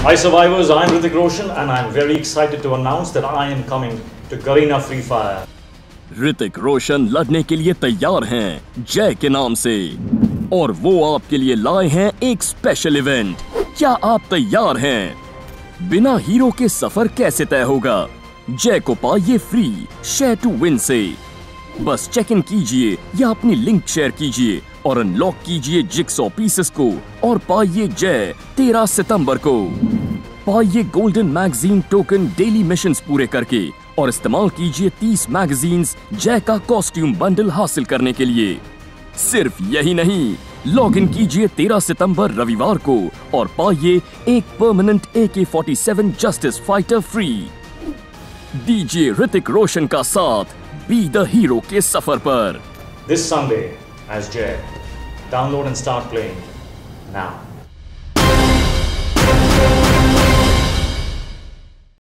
Hi survivors, I'm Hrithik Roshan and I'm very excited to announce that I am coming to Garena Free Fire. Hrithik Roshan लड़ने के लिए तैयार हैं जय के नाम से और वो आपके लिए लाए हैं एक स्पेशल इवेंट। क्या आप तैयार हैं? बिना हीरो के सफर कैसे तय होगा? जय को पाइए फ्री शेयर टू विन से। बस चेक इन कीजिए या अपनी लिंक शेयर कीजिए और अनलॉक कीजिए जिक्सॉ पीसेस को और पाइए जय 13 सितंबर को। पाइए golden magazine token daily missions पूरे करके और इस्तेमाल कीजिए 30 मैगजीन्स जय का कॉस्ट्यूम बंडल हासिल करने के लिए। सिर्फ यही नहीं, लॉग इन कीजिए 13 सितंबर रविवार को और पाइए एक permanent AK-47 justice fighter free. DJ Hrithik Roshan का साथ बी द हीरो के सफर पर। This Sunday as Jay. Download and start playing now.